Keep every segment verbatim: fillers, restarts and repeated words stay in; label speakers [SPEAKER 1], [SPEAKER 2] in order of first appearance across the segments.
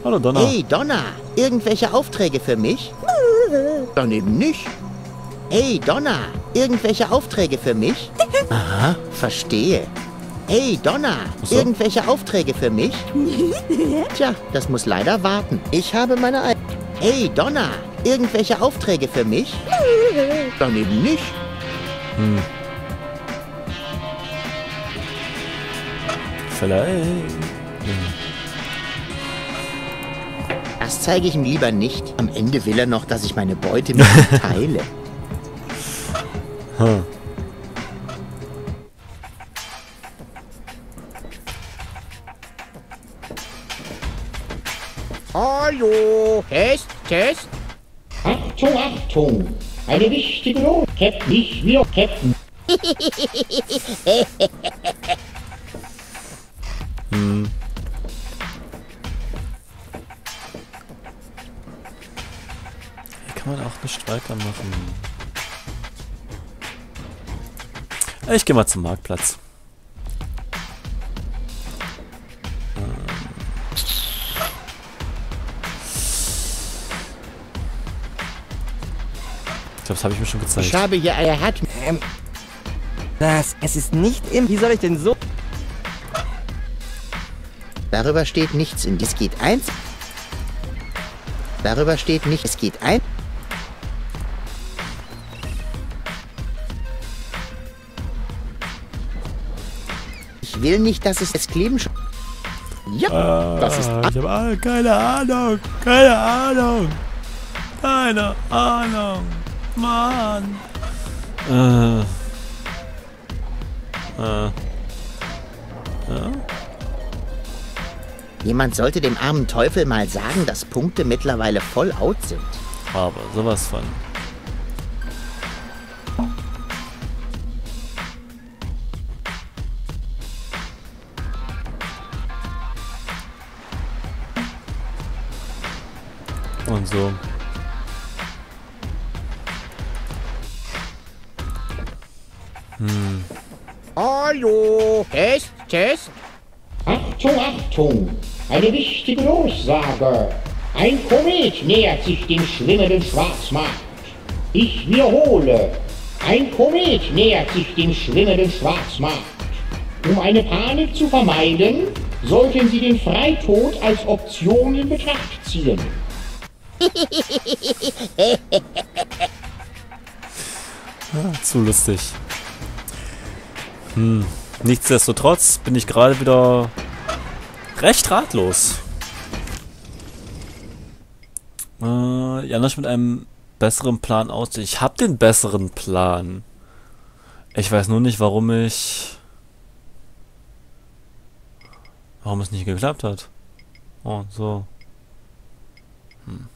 [SPEAKER 1] Hallo Donna.
[SPEAKER 2] Hey Donna, irgendwelche Aufträge für mich? Dann eben nicht. Hey Donna, irgendwelche Aufträge für mich? Aha, verstehe. Hey Donna,
[SPEAKER 1] so.
[SPEAKER 2] irgendwelche Aufträge für mich? Tja, das muss leider warten. Ich habe meine Ei. Hey Donna, irgendwelche Aufträge für mich? Dann eben nicht.
[SPEAKER 1] Hm. Vielleicht. Hm.
[SPEAKER 2] Das zeige ich ihm lieber nicht. Am Ende will er noch, dass ich meine Beute mit ihm teile.
[SPEAKER 1] Hm.
[SPEAKER 2] Hallo. Test, Test.
[SPEAKER 3] Achtung, Achtung. Eine wichtige Not. Captain, nicht wir, Captain.
[SPEAKER 1] Hm. Hier kann man auch nicht weitermachen. Ich gehe mal zum Marktplatz. Ich glaube, das habe ich mir schon gezeigt.
[SPEAKER 2] Ich habe hier er hat.
[SPEAKER 4] Ähm, das, es ist nicht im... Wie soll ich denn so...
[SPEAKER 2] Darüber steht nichts in. Es geht eins. Darüber steht nicht. Es geht ein. Ich will nicht, dass es es kleben. Ja,
[SPEAKER 1] äh,
[SPEAKER 2] das ist.
[SPEAKER 1] Ich habe keine Ahnung. Keine Ahnung. Keine Ahnung. Mann. Äh. Äh. Ja?
[SPEAKER 2] Jemand sollte dem armen Teufel mal sagen, dass Punkte mittlerweile voll out sind.
[SPEAKER 1] Aber sowas von. Und so. Hm.
[SPEAKER 2] Hallo. Test, Test.
[SPEAKER 3] Achtung, Achtung. Eine wichtige Durchsage. Ein Komet nähert sich dem schwimmenden Schwarzmarkt. Ich wiederhole. Ein Komet nähert sich dem schwimmenden Schwarzmarkt. Um eine Panik zu vermeiden, sollten Sie den Freitod als Option in Betracht ziehen.
[SPEAKER 1] Ah, zu lustig. Hm. Nichtsdestotrotz bin ich gerade wieder recht ratlos. Äh, Janosch mit einem besseren Plan aus. Ich habe den besseren Plan. Ich weiß nur nicht, warum ich... Warum es nicht geklappt hat. Oh, so. Hm.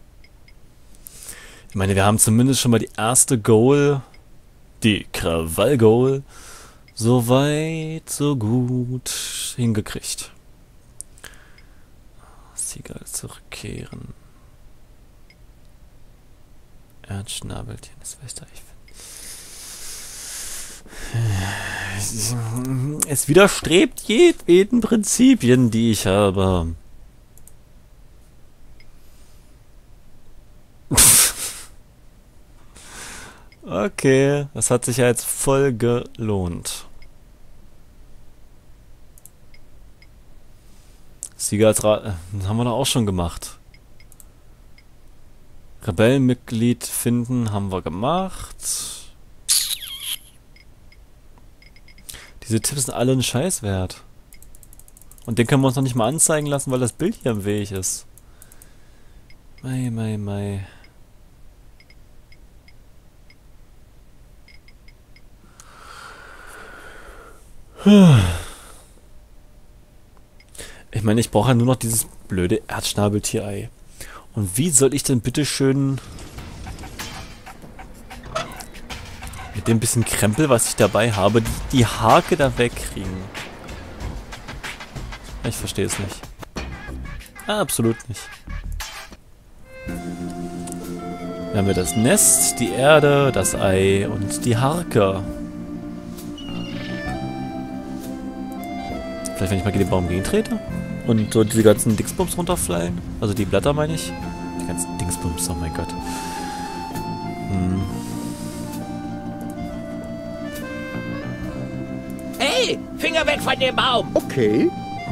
[SPEAKER 1] Ich meine, wir haben zumindest schon mal die erste Goal, die Krawall-Goal, so weit, so gut hingekriegt. Seagull zurückkehren. Erdschnabeltier, das Weißteich. Es widerstrebt jedweden Prinzipien, die ich habe. Okay, das hat sich ja jetzt voll gelohnt. Sieger als Rat... Das haben wir doch auch schon gemacht. Rebellenmitglied finden haben wir gemacht. Diese Tipps sind alle einen Scheiß wert. Und den können wir uns noch nicht mal anzeigen lassen, weil das Bild hier im Weg ist. Mei, mei, mei. Ich meine, ich brauche ja nur noch dieses blöde Erdschnabeltier-Ei. Und wie soll ich denn bitte schön mit dem bisschen Krempel, was ich dabei habe, die, die Hake da wegkriegen? Ich verstehe es nicht. Absolut nicht. Wir haben wir das Nest, die Erde, das Ei und die Harke. Vielleicht, wenn ich mal gegen den Baum gegentrete? Und so diese ganzen Dingsbums runterfallen. Also die Blätter meine ich. Die ganzen Dingsbums, oh mein Gott. Hm.
[SPEAKER 2] Hey, Finger weg von dem Baum! Okay.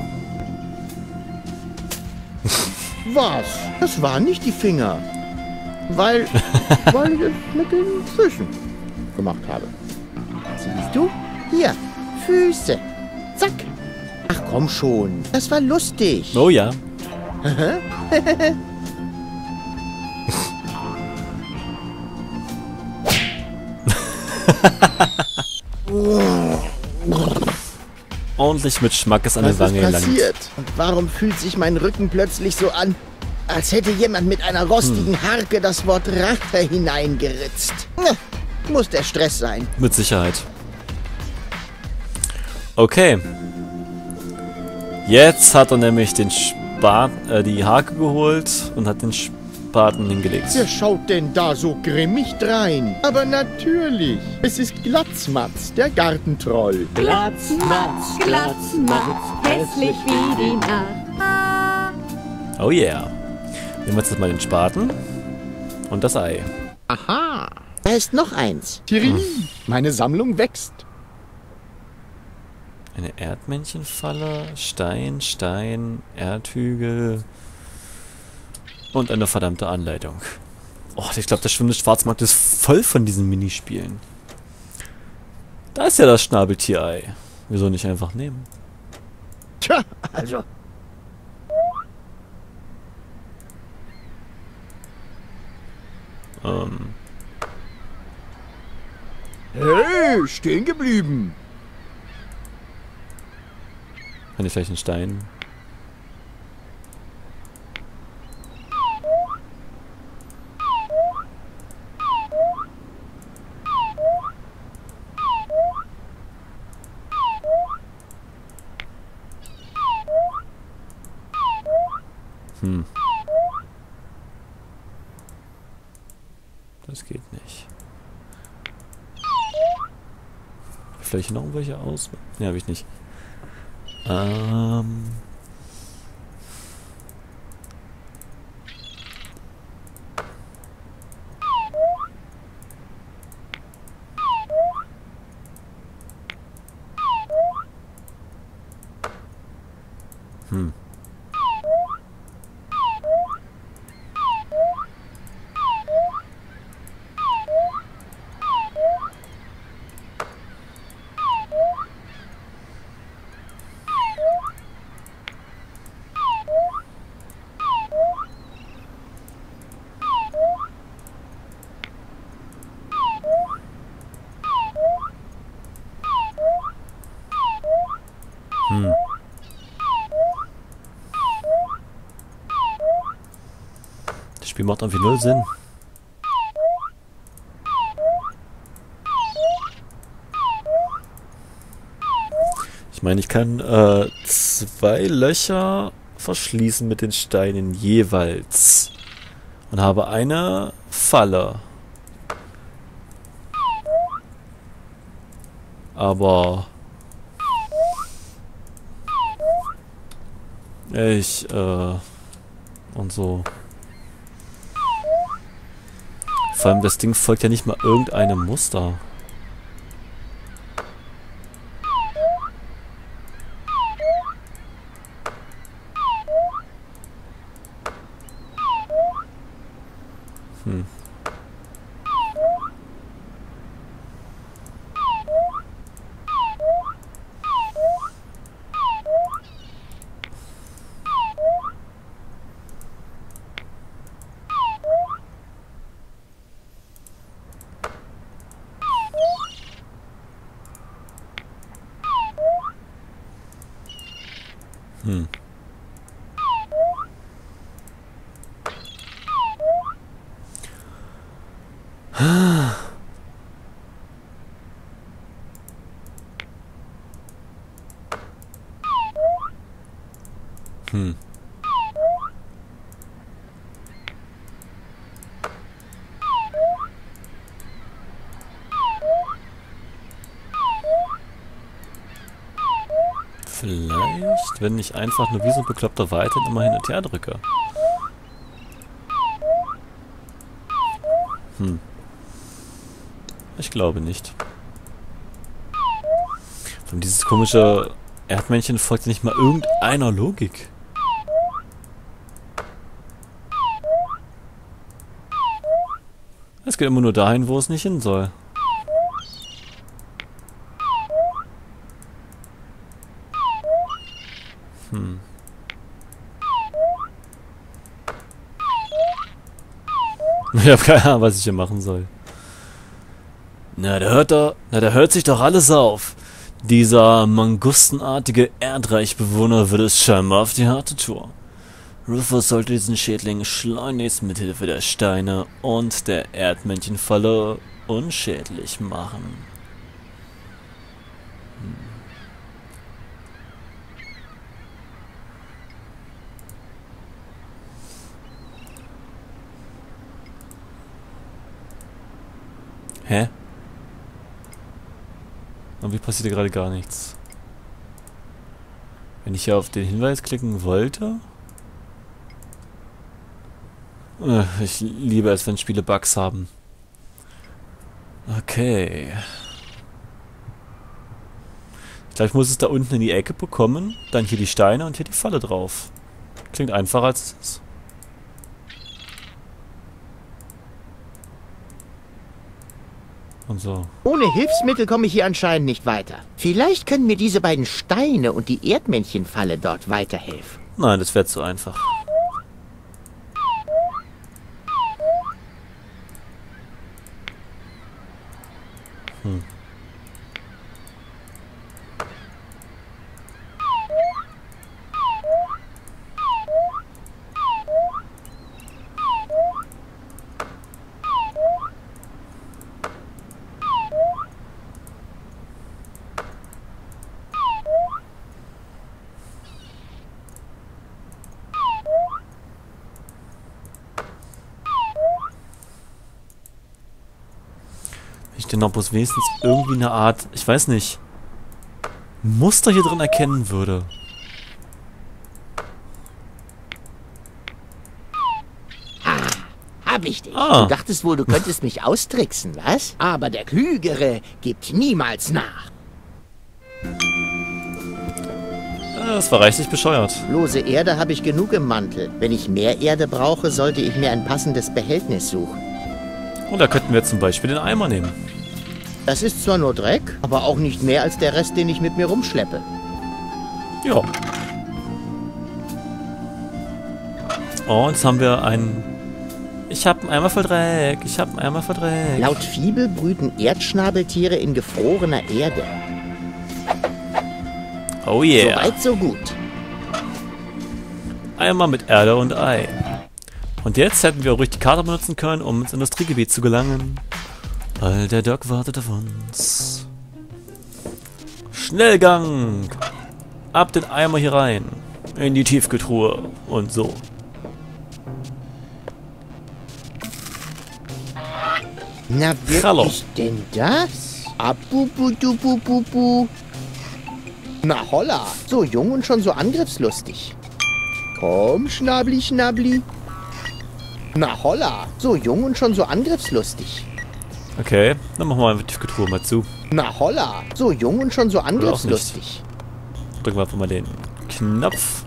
[SPEAKER 2] Was? Das waren nicht die Finger. Weil, weil ich es mit den Füßen gemacht habe. Siehst du? Hier, Füße. Zack. Ach komm schon, das war lustig.
[SPEAKER 1] Oh ja. Ordentlich mit Schmackes an der
[SPEAKER 2] Was
[SPEAKER 1] Wange
[SPEAKER 2] ist
[SPEAKER 1] gelangt.
[SPEAKER 2] passiert? Und warum fühlt sich mein Rücken plötzlich so an, als hätte jemand mit einer rostigen Harke das Wort Rache hineingeritzt? Na, muss der Stress sein.
[SPEAKER 1] Mit Sicherheit. Okay. Jetzt hat er nämlich den Spat äh, die Hake geholt und hat den Spaten hingelegt.
[SPEAKER 2] Wer schaut denn da so grimmig drein? Aber natürlich, es ist Glatzmatz, der Gartentroll.
[SPEAKER 5] Glatzmatz, Glatzmatz, hässlich wie die Nacht.
[SPEAKER 1] Oh yeah. Nehmen wir jetzt mal den Spaten und das Ei.
[SPEAKER 2] Aha, da ist noch eins.
[SPEAKER 6] Thierry, meine Sammlung wächst.
[SPEAKER 1] Eine Erdmännchenfalle, Stein, Stein, Erdhügel und eine verdammte Anleitung. Oh, ich glaube, der schwimmende Schwarzmarkt ist voll von diesen Minispielen. Da ist ja das Schnabeltierei. Wieso nicht einfach nehmen?
[SPEAKER 2] Tja, also.
[SPEAKER 1] Ähm,
[SPEAKER 6] Hey, stehen geblieben.
[SPEAKER 1] kann ich vielleicht einen Stein? Hm. Das geht nicht. Vielleicht noch welche aus? Ne, habe ich nicht. Ähm. Hm. Hm. Das Spiel macht irgendwie null Sinn. Ich meine, ich kann äh, zwei Löcher verschließen mit den Steinen jeweils. Und habe eine Falle. Aber ich, äh, und so. Vor allem das Ding folgt ja nicht mal irgendeinem Muster. Hm. Hm. Hm. Vielleicht, wenn ich einfach nur wie so ein Bekloppter weiter immer hin und her drücke. Hm. Ich glaube nicht. Von dieses komische Erdmännchen folgt nicht mal irgendeiner Logik. Es geht immer nur dahin, wo es nicht hin soll. Hm. Ich habe keine Ahnung, was ich hier machen soll. Na, da hört er, na, da hört sich doch alles auf. Dieser mangustenartige Erdreichbewohner wird es scheinbar auf die harte Tour. Rufus sollte diesen Schädling schleunigst mit Hilfe der Steine und der Erdmännchenfalle unschädlich machen. Hm. Hä? Und wie passiert hier gerade gar nichts? Wenn ich hier auf den Hinweis klicken wollte? Ich liebe es, wenn Spiele Bugs haben. Okay. Ich glaube, ich muss es da unten in die Ecke bekommen. Dann hier die Steine und hier die Falle drauf. Klingt einfacher als es ist. Und so.
[SPEAKER 2] Ohne Hilfsmittel komme ich hier anscheinend nicht weiter. Vielleicht können mir diese beiden Steine und die Erdmännchenfalle dort weiterhelfen.
[SPEAKER 1] Nein, das wäre zu einfach. Hm. Ich den noch bloß wenigstens irgendwie eine Art, ich weiß nicht, Muster hier drin erkennen würde.
[SPEAKER 2] Hab ich dich.
[SPEAKER 1] Ah.
[SPEAKER 2] Du dachtest wohl, du könntest mich austricksen, was? Aber der Klügere gibt niemals nach.
[SPEAKER 1] Das war reichlich bescheuert.
[SPEAKER 2] Lose Erde habe ich genug im Mantel. Wenn ich mehr Erde brauche, sollte ich mir ein passendes Behältnis suchen.
[SPEAKER 1] Und da könnten wir zum Beispiel den Eimer nehmen.
[SPEAKER 2] Das ist zwar nur Dreck, aber auch nicht mehr als der Rest, den ich mit mir rumschleppe.
[SPEAKER 1] Ja. Und jetzt haben wir einen... Ich habe einen Eimer voll Dreck. Ich habe einen Eimer voll Dreck.
[SPEAKER 2] Laut Fibel brüten Erdschnabeltiere in gefrorener Erde.
[SPEAKER 1] Oh yeah.
[SPEAKER 2] Soweit, so gut.
[SPEAKER 1] Eimer mit Erde und Ei. Und jetzt hätten wir ruhig die Karte benutzen können, um ins Industriegebiet zu gelangen. Weil der Doc wartet auf uns. Schnellgang! Ab den Eimer hier rein. In die Tiefkühltruhe. Und so.
[SPEAKER 2] Na,
[SPEAKER 1] Hallo.
[SPEAKER 2] wirklich denn das? Abubudubububu. Na holla, so jung und schon so angriffslustig. Komm, Schnabli, Schnabli. Na holla, so jung und schon so angriffslustig.
[SPEAKER 1] Okay, dann machen wir einfach die Tiefkühltruhe mal zu.
[SPEAKER 2] Na holla, so jung und schon so angriffslustig.
[SPEAKER 1] Drücken wir einfach mal den Knopf.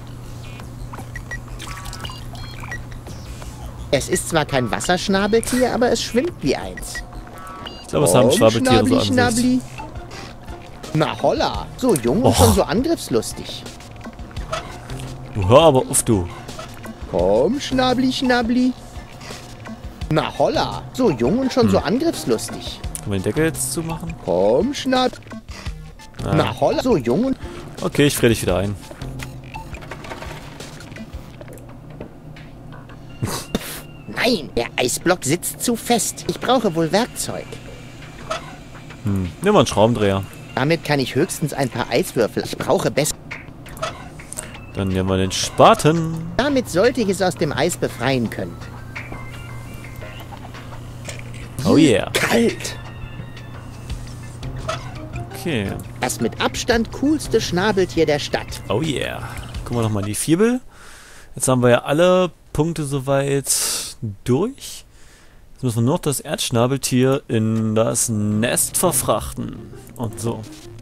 [SPEAKER 2] Es ist zwar kein Wasserschnabeltier, aber es schwimmt wie eins.
[SPEAKER 1] Ich glaube, es haben Schwabeltiere so an sich.
[SPEAKER 2] Schnabli. Na holla, so jung und
[SPEAKER 1] Och.
[SPEAKER 2] schon so angriffslustig.
[SPEAKER 1] Du hör aber auf, du.
[SPEAKER 2] Komm, Schnabli, Schnabli. Na holla, so jung und schon
[SPEAKER 1] Hm.
[SPEAKER 2] so angriffslustig.
[SPEAKER 1] Können wir den Deckel jetzt zumachen?
[SPEAKER 2] Komm, Schnab.
[SPEAKER 1] Ah.
[SPEAKER 2] Na holla, so jung und...
[SPEAKER 1] Okay, ich friere dich wieder ein.
[SPEAKER 2] Nein, der Eisblock sitzt zu fest. Ich brauche wohl Werkzeug.
[SPEAKER 1] Hm. Nehmen wir einen Schraubendreher.
[SPEAKER 2] Damit kann ich höchstens ein paar Eiswürfel. Ich brauche besser...
[SPEAKER 1] Dann nehmen wir den Spaten.
[SPEAKER 2] Damit sollte ich es aus dem Eis befreien können.
[SPEAKER 1] Oh yeah.
[SPEAKER 2] Kalt.
[SPEAKER 1] Okay.
[SPEAKER 2] Das mit Abstand coolste Schnabeltier der Stadt.
[SPEAKER 1] Oh yeah. Gucken wir nochmal in die Fibel. Jetzt haben wir ja alle Punkte soweit durch. Jetzt müssen wir nur noch das Erdschnabeltier in das Nest verfrachten. Und so.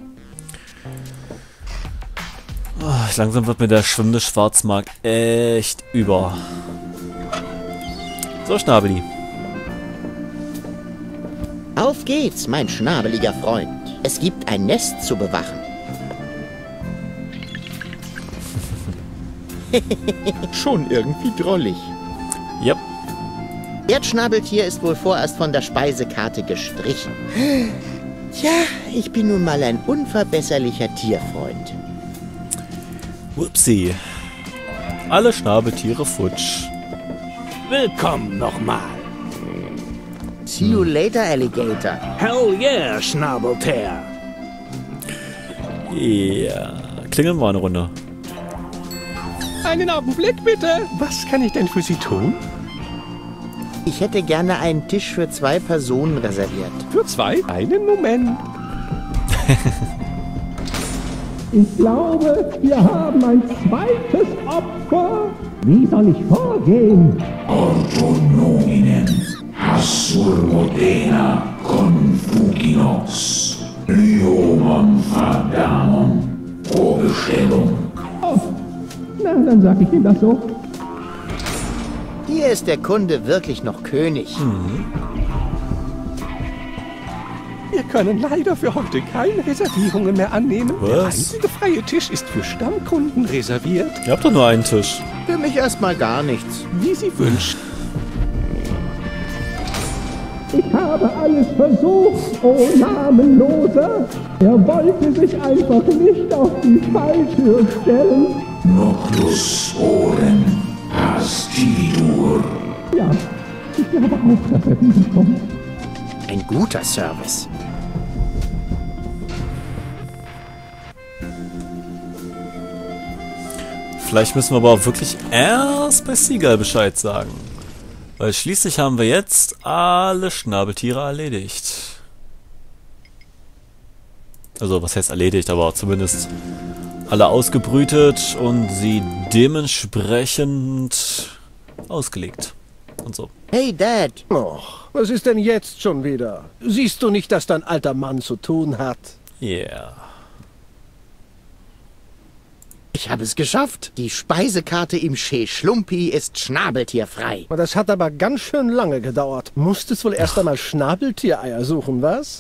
[SPEAKER 1] Oh, langsam wird mir der schwimmende Schwarzmarkt echt über. So, Schnabeli.
[SPEAKER 2] Auf geht's, mein schnabeliger Freund. Es gibt ein Nest zu bewachen. Schon irgendwie drollig.
[SPEAKER 1] Yep.
[SPEAKER 2] Erdschnabeltier ist wohl vorerst von der Speisekarte gestrichen. Tja, ich bin nun mal ein unverbesserlicher Tierfreund.
[SPEAKER 1] Upsi. Alle Schnabeltiere futsch.
[SPEAKER 7] Willkommen nochmal.
[SPEAKER 2] See you later, Alligator.
[SPEAKER 7] Hell yeah, Schnabeltier.
[SPEAKER 1] Ja. Klingeln wir eine Runde.
[SPEAKER 6] Einen Augenblick bitte. Was kann ich denn für Sie tun?
[SPEAKER 2] Ich hätte gerne einen Tisch für zwei Personen reserviert.
[SPEAKER 6] Für zwei? Einen Moment.
[SPEAKER 8] Ich glaube, wir haben ein zweites Opfer. Wie soll ich vorgehen?
[SPEAKER 9] Ordo nominem, Hassur Modena Confuginos, Lyomon Fardamon, Probestellung.
[SPEAKER 8] Oh, na, dann sag ich ihm das so.
[SPEAKER 2] Hier ist der Kunde wirklich noch König.
[SPEAKER 1] Mhm.
[SPEAKER 6] Wir können leider für heute keine Reservierungen mehr annehmen.
[SPEAKER 1] Was?
[SPEAKER 6] Der einzige freie Tisch ist für Stammkunden reserviert.
[SPEAKER 1] Ihr habt doch nur einen Tisch.
[SPEAKER 2] Für mich erstmal gar nichts.
[SPEAKER 6] Wie Sie wünschen.
[SPEAKER 8] Ich habe alles versucht, oh Namenloser. Er wollte sich einfach nicht auf die Falltür stellen.
[SPEAKER 9] Noctus Oren, Astividur.
[SPEAKER 8] Ja, ich glaube auch, dass er wiederkommt.
[SPEAKER 2] Ein guter Service.
[SPEAKER 1] Vielleicht müssen wir aber auch wirklich erst bei Seagull Bescheid sagen. Weil schließlich haben wir jetzt alle Schnabeltiere erledigt. Also, was heißt erledigt, aber zumindest alle ausgebrütet und sie dementsprechend ausgelegt. Und so.
[SPEAKER 2] Hey, Dad.
[SPEAKER 7] Och, was ist denn jetzt schon wieder? Siehst du nicht, dass dein alter Mann zu tun hat?
[SPEAKER 1] Yeah.
[SPEAKER 2] Ich habe es geschafft. Die Speisekarte im Chez Schlumpi ist schnabeltierfrei.
[SPEAKER 7] Das hat aber ganz schön lange gedauert. Musstest wohl erst einmal Schnabeltiereier suchen, was?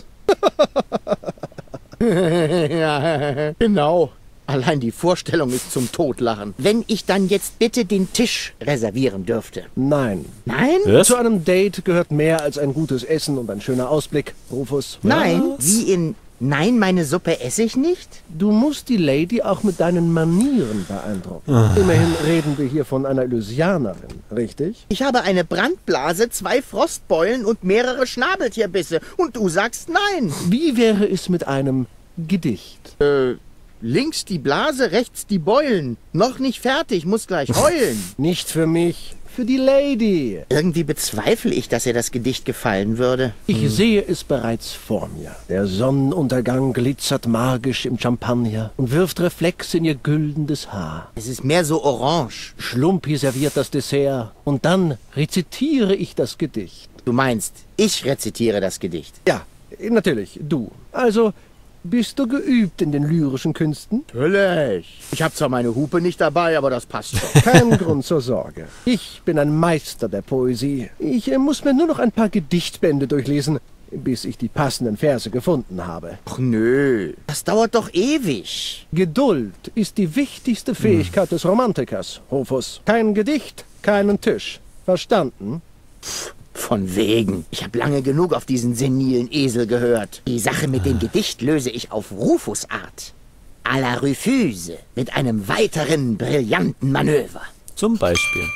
[SPEAKER 2] Ja, genau. Allein die Vorstellung ist zum Totlachen. Wenn ich dann jetzt bitte den Tisch reservieren dürfte.
[SPEAKER 7] Nein.
[SPEAKER 2] Nein?
[SPEAKER 1] Was?
[SPEAKER 7] Zu einem Date gehört mehr als ein gutes Essen und ein schöner Ausblick, Rufus.
[SPEAKER 2] Nein?
[SPEAKER 1] Was?
[SPEAKER 2] Wie in Nein, meine Suppe esse ich nicht?
[SPEAKER 7] Du musst die Lady auch mit deinen Manieren beeindrucken. Immerhin reden wir hier von einer Illusianerin, richtig?
[SPEAKER 2] Ich habe eine Brandblase, zwei Frostbeulen und mehrere Schnabeltierbisse. Und du sagst nein.
[SPEAKER 7] Wie wäre es mit einem Gedicht?
[SPEAKER 2] Äh, links die Blase, rechts die Beulen. Noch nicht fertig, muss gleich heulen.
[SPEAKER 7] Nicht für mich, für die Lady.
[SPEAKER 2] Irgendwie bezweifle ich, dass ihr das Gedicht gefallen würde.
[SPEAKER 7] Ich sehe es bereits vor mir. Der Sonnenuntergang glitzert magisch im Champagner und wirft Reflexe in ihr güldenes Haar.
[SPEAKER 2] Es ist mehr so orange.
[SPEAKER 7] Schlumpi serviert das Dessert und dann rezitiere ich das Gedicht.
[SPEAKER 2] Du meinst, ich rezitiere das Gedicht.
[SPEAKER 7] Ja, natürlich, du. Also, bist du geübt in den lyrischen Künsten?
[SPEAKER 2] Natürlich. Ich habe zwar meine Hupe nicht dabei, aber das passt schon.
[SPEAKER 7] Kein Grund zur Sorge. Ich bin ein Meister der Poesie. Ich äh, muss mir nur noch ein paar Gedichtbände durchlesen, bis ich die passenden Verse gefunden habe.
[SPEAKER 2] Ach nö, das dauert doch ewig.
[SPEAKER 7] Geduld ist die wichtigste Fähigkeit des Romantikers, Rufus. Kein Gedicht, keinen Tisch. Verstanden?
[SPEAKER 2] Von wegen. Ich habe lange genug auf diesen senilen Esel gehört. Die Sache mit dem Gedicht löse ich auf Rufus Art. À la Rufuse. Mit einem weiteren brillanten Manöver.
[SPEAKER 1] Zum Beispiel.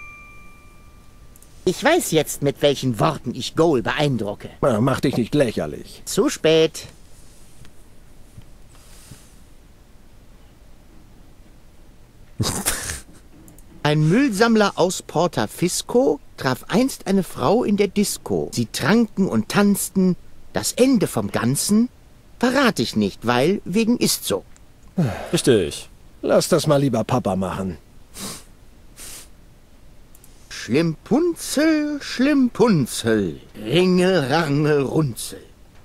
[SPEAKER 2] Ich weiß jetzt, mit welchen Worten ich Goal beeindrucke.
[SPEAKER 7] Na, mach dich nicht lächerlich.
[SPEAKER 2] Zu spät. Ein Müllsammler aus Porta-Fisco traf einst eine Frau in der Disco. Sie tranken und tanzten. Das Ende vom Ganzen: Verrate ich nicht, weil wegen ist so.
[SPEAKER 1] Richtig.
[SPEAKER 7] Lass das mal lieber Papa machen.
[SPEAKER 2] Schlimpunzel, Schlimpunzel, Ringe, Range, Runzel.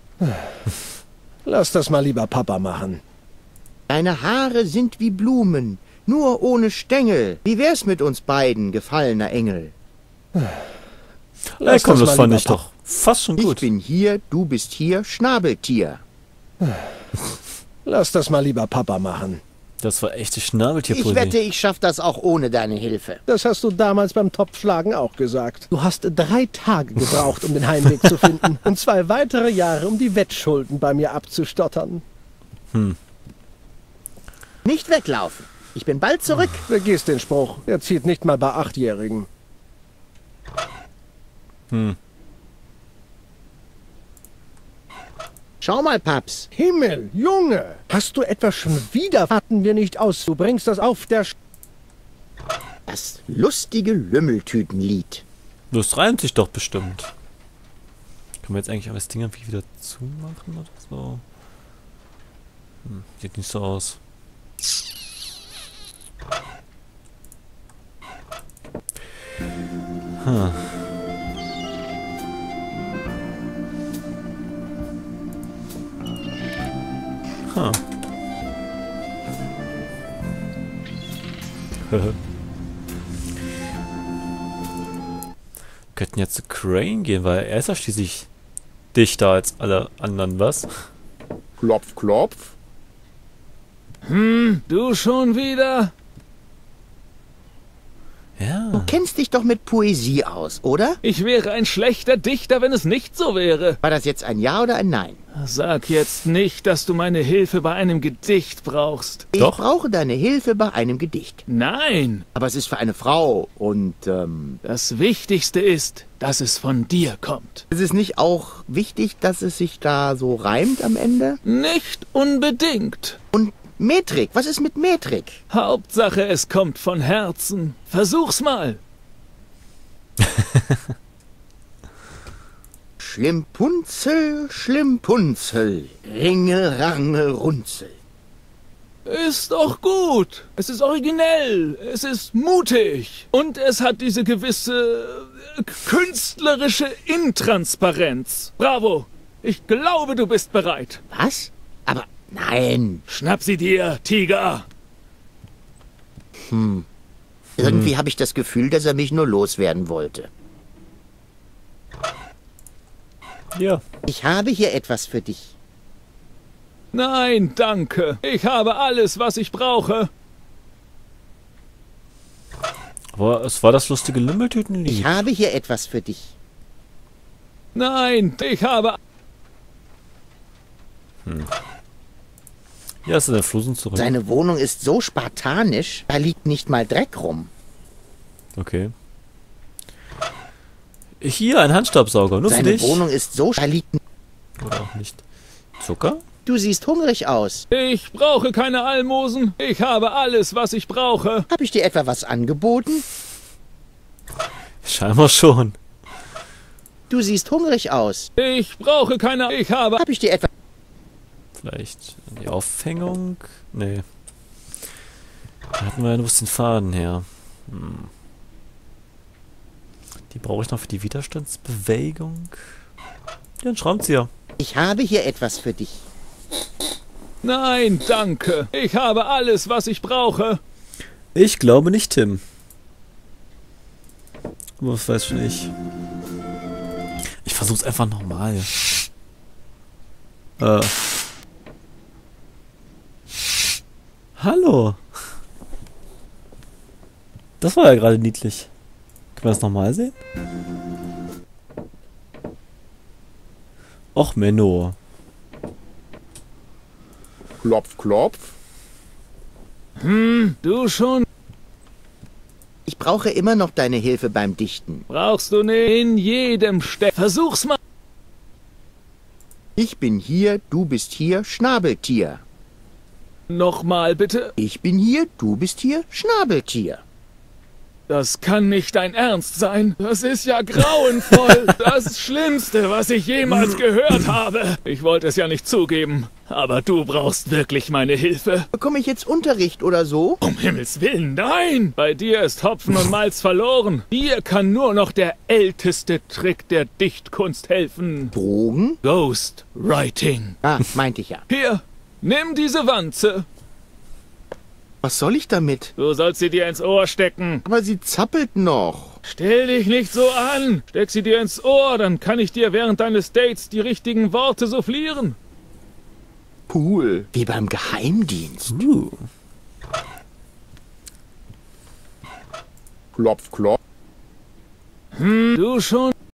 [SPEAKER 7] Lass das mal lieber Papa machen.
[SPEAKER 2] Deine Haare sind wie Blumen, nur ohne Stängel. Wie wär's mit uns beiden, gefallener Engel?
[SPEAKER 1] Ja, komm, das fand ich doch fast schon gut.
[SPEAKER 2] Ich bin hier, du bist hier, Schnabeltier.
[SPEAKER 7] Lass das mal lieber Papa machen.
[SPEAKER 1] Das war echte Schnabeltierpoesie.
[SPEAKER 2] Ich wette, ich schaff das auch ohne deine Hilfe.
[SPEAKER 7] Das hast du damals beim Topfschlagen auch gesagt. Du hast drei Tage gebraucht, um den Heimweg zu finden. Und zwei weitere Jahre, um die Wettschulden bei mir abzustottern.
[SPEAKER 1] Hm.
[SPEAKER 2] Nicht weglaufen. Ich bin bald zurück.
[SPEAKER 7] Vergiss den Spruch. Er zieht nicht mal bei Achtjährigen.
[SPEAKER 1] Hm.
[SPEAKER 2] Schau mal, Paps.
[SPEAKER 7] Himmel, Junge! Hast du etwa schon wieder? Warten wir nicht aus. Du bringst das auf der... Sch
[SPEAKER 2] Das lustige Lümmeltütenlied.
[SPEAKER 1] Das reimt sich doch bestimmt. Können wir jetzt eigentlich das Ding irgendwie wieder zumachen oder so? Hm, sieht nicht so aus. Hm. Huh. Könnten jetzt zu Crane gehen, weil er ist ja schließlich dichter als alle anderen, was?
[SPEAKER 2] Klopf, klopf.
[SPEAKER 6] Hm, du schon wieder?
[SPEAKER 1] Ja.
[SPEAKER 2] Du kennst dich doch mit Poesie aus, oder?
[SPEAKER 6] Ich wäre ein schlechter Dichter, wenn es nicht so wäre.
[SPEAKER 2] War das jetzt ein Ja oder ein Nein?
[SPEAKER 6] Sag jetzt nicht, dass du meine Hilfe bei einem Gedicht brauchst.
[SPEAKER 2] Ich
[SPEAKER 1] Doch.
[SPEAKER 2] brauche deine Hilfe bei einem Gedicht.
[SPEAKER 6] Nein,
[SPEAKER 2] Aber es ist für eine Frau und, ähm...
[SPEAKER 6] das Wichtigste ist, dass es von dir kommt.
[SPEAKER 2] ist es nicht auch wichtig, dass es sich da so reimt am Ende?
[SPEAKER 6] Nicht unbedingt.
[SPEAKER 2] Und Metrik, was ist mit Metrik?
[SPEAKER 6] Hauptsache, es kommt von Herzen. Versuch's mal.
[SPEAKER 2] Schlimpunzel, Schlimpunzel, Ringe, Range, Runzel.
[SPEAKER 6] Ist doch gut. Es ist originell. Es ist mutig. Und es hat diese gewisse äh, künstlerische Intransparenz. Bravo. Ich glaube, du bist bereit.
[SPEAKER 2] Was? Aber nein.
[SPEAKER 6] Schnapp sie dir, Tiger.
[SPEAKER 2] Hm. Irgendwie habe ich das Gefühl, dass er mich nur loswerden wollte.
[SPEAKER 1] Ja.
[SPEAKER 2] Ich habe hier etwas für dich.
[SPEAKER 6] Nein, danke. Ich habe alles, was ich brauche.
[SPEAKER 1] Aber es war das lustige Lümmeltütenlied.
[SPEAKER 2] Ich habe hier etwas für dich.
[SPEAKER 6] Nein, ich habe...
[SPEAKER 1] Hm. Ja, ist in der Flusen zurück.
[SPEAKER 2] Seine Wohnung ist so spartanisch, da liegt nicht mal Dreck rum.
[SPEAKER 1] Okay. Hier, ein Handstaubsauger, nur
[SPEAKER 2] Seine
[SPEAKER 1] für dich.
[SPEAKER 2] Wohnung ist so... Da liegt...
[SPEAKER 1] Oder auch nicht. Zucker?
[SPEAKER 2] Du siehst hungrig aus.
[SPEAKER 6] Ich brauche keine Almosen. Ich habe alles, was ich brauche.
[SPEAKER 2] Habe ich dir etwa was angeboten?
[SPEAKER 1] Scheinbar schon.
[SPEAKER 2] Du siehst hungrig aus.
[SPEAKER 6] Ich brauche keine... Ich habe...
[SPEAKER 2] Habe ich dir etwa...
[SPEAKER 1] Vielleicht die Aufhängung? Nee. Da hatten wir ja nur den Faden her. Hm. Die brauche ich noch für die Widerstandsbewegung. Ja, ein Schraubenzieher.
[SPEAKER 2] Ich habe hier etwas für dich.
[SPEAKER 6] Nein, danke. Ich habe alles, was ich brauche.
[SPEAKER 1] Ich glaube nicht, Tim. Aber was weiß schon ich. Ich versuch's einfach nochmal. Äh. Hallo. Das war ja gerade niedlich. Können wir das nochmal sehen? Och, Menno.
[SPEAKER 2] Klopf, klopf.
[SPEAKER 6] Hm, du schon?
[SPEAKER 2] Ich brauche immer noch deine Hilfe beim Dichten.
[SPEAKER 6] Brauchst du nicht in jedem Steck. Versuch's mal.
[SPEAKER 2] Ich bin hier, du bist hier, Schnabeltier.
[SPEAKER 6] Nochmal bitte.
[SPEAKER 2] Ich bin hier, du bist hier, Schnabeltier.
[SPEAKER 6] Das kann nicht dein Ernst sein. Das ist ja grauenvoll. Das Schlimmste, was ich jemals gehört habe. Ich wollte es ja nicht zugeben. aber du brauchst wirklich meine Hilfe.
[SPEAKER 2] Bekomme ich jetzt Unterricht oder so?
[SPEAKER 6] Um Himmels Willen, nein! Bei dir ist Hopfen und Malz verloren. Dir kann nur noch der älteste Trick der Dichtkunst helfen.
[SPEAKER 2] Drogen?
[SPEAKER 6] Ghost Writing.
[SPEAKER 2] Ah, meinte ich ja.
[SPEAKER 6] Hier, nimm diese Wanze.
[SPEAKER 2] Was soll ich damit?
[SPEAKER 6] Du sollst sie dir ins Ohr stecken.
[SPEAKER 2] Aber sie zappelt noch.
[SPEAKER 6] Stell dich nicht so an. Steck sie dir ins Ohr, dann kann ich dir während deines Dates die richtigen Worte soufflieren.
[SPEAKER 2] Cool. Wie beim Geheimdienst.
[SPEAKER 1] Uh.
[SPEAKER 2] Klopf, klopf.
[SPEAKER 6] Hm, du schon